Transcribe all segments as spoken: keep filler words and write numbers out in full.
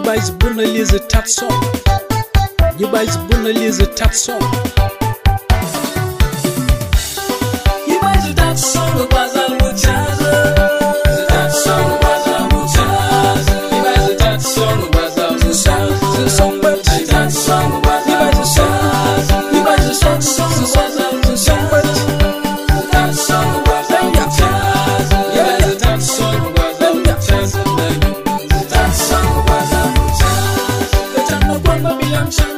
Yibai's Buna is a tat song. Yibai's Buna is a tat song. Yibai's a tat song, was a muchacha. Tat song, was a muchacha. Yibai's a tat song, was a muchacha. Song, but tat song, was a muchacha. Yibai's a tat song, was a muchacha. Tat song, was a muchacha. Yibai's a tat song, was a muchacha. Tat song, was a muchacha. The time of one Babylon chan.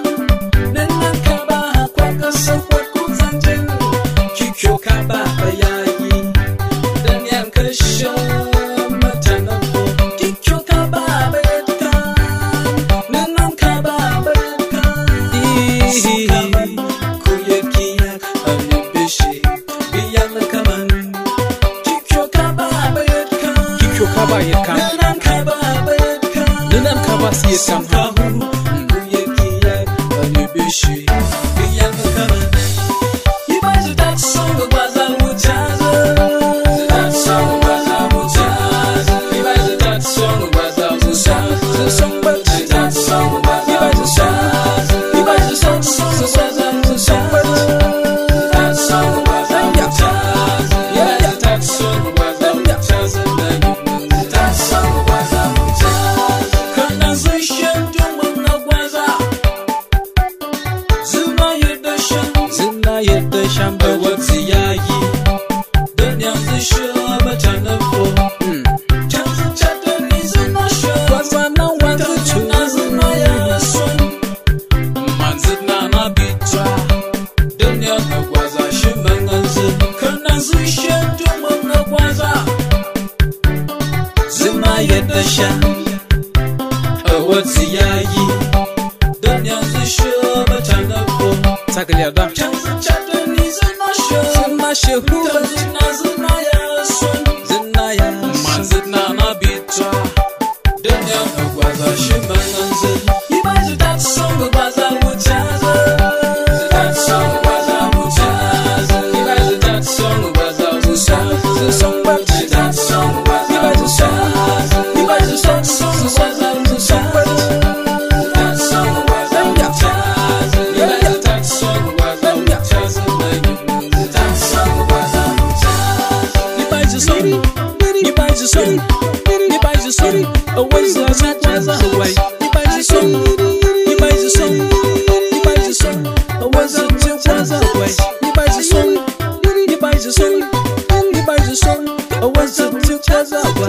Nenan kaba siye kam kuye kiya anibishi biya kama Yibai's a tat song was a muchacha. Tat song was a muchacha. Yibai's a tat song was a muchacha. Song but tat song was a muchacha. Yibai's a tat song was a muchacha. Tat song was a muchacha. Yibai's a tat song was a muchacha. Tat song was a muchacha. Canalization to Manawaza. Zuma Yedashan. Zina yedda shamba What's Yagi? Then young the show, but I know for Chanson Chatter is in the show. What's I know want to Chanson as in my son. Manzit Nana Bitra. Then young was a shimmer and zip. Canalization to Manawaza. Zuma Yedashan. What's Yagi? Then young the show, but I know for Tagalia da Chanson Chatter is in the show. Zina shehu Zina Zina ya son. Zina ya Manzit Nana Bitra. Then young was a shimmer and zip. Yibai's a tat song was a muchacha. That song was a muchacha. Yibai's a tat song was a muchacha. Song but that song was a muchacha. Yibai's a tat song was a muchacha. That song was a muchacha. Yibai's a tat song was a muchacha. That song was a muchacha. Yibai's a song. Yibai's a song. Yibai's a song. A what's a waza away. Yibai's a song. Yibai's a song. Yibai's a song. A what's a waza away. Yibai's a song. Yibai's a song. Yibai's a song. A what's a waza away.